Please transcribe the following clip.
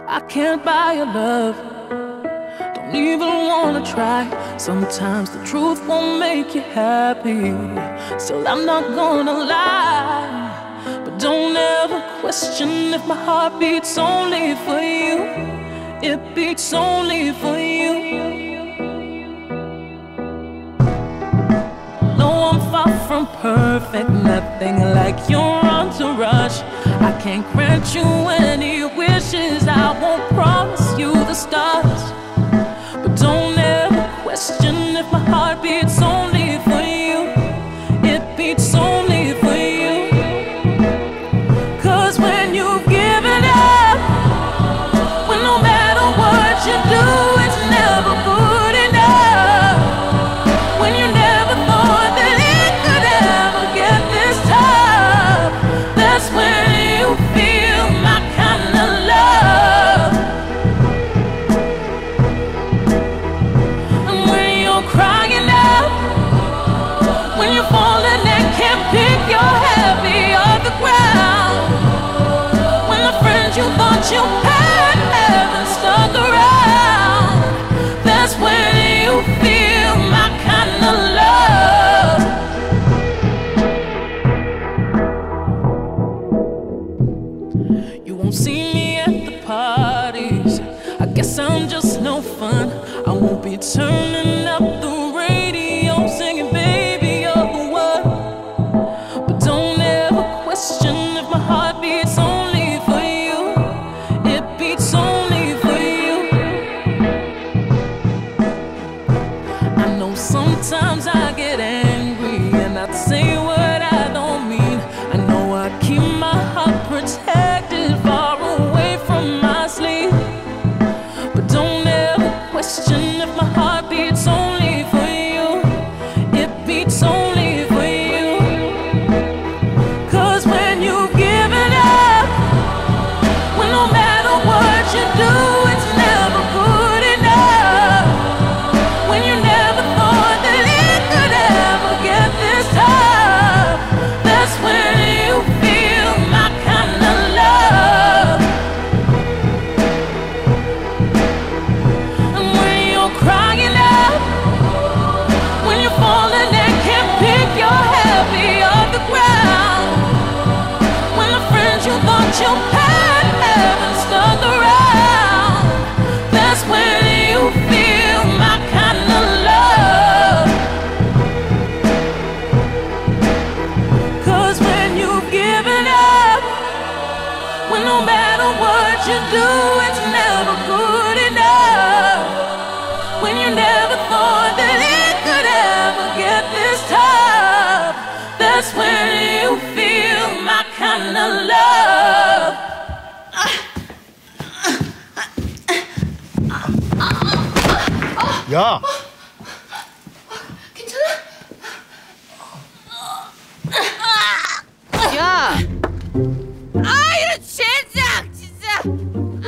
I can't buy your love. Don't even wanna try. Sometimes the truth won't make you happy. Still, I'm not gonna lie. But don't ever question if my heart beats only for you. It beats only for you. No, I'm far from perfect, nothing like your entourage. I can't grant you any wishes, I won't promise you the stars. But don't ever question if my heart beats only for you. It beats only for you. 'Cause when you've given up, when no matter what you do, it's never good enough. When you never thought that it could ever get this tough, that's when you feel my kind of love. And when you're crying out, when you're falling and can't pick your happy off the ground, when the friends you thought you had haven't stuck around, that's when you feel my kind of love. You won't see me at the parties. I guess I'm just no fun. I won't be turning up the radio singing, baby, you're the one. But don't ever question if my heart beats only for you. It beats only for you. I know sometimes I get angry and I say what I don't mean. I know I keep my heart protected far away from my sleep. But don't ever question if my heart beats only for you. It beats only for you. 'Cause when you've given up, when no matter what you do, it's never good enough. When you never thought that it could ever get this tough, that's when you feel my kind of love. And when you're crying out, when you're falling and can't pick your happy off the ground, when the friends you thought you had haven't stuck around, that's when you feel my kind of love. 'Cause when you've given up, when no matter what you do, it's never good enough. When you never thought that it could ever get this tough, that's when you feel my kind of love. 야, 괜찮아? 야! 아, 이런 젠장! 진짜!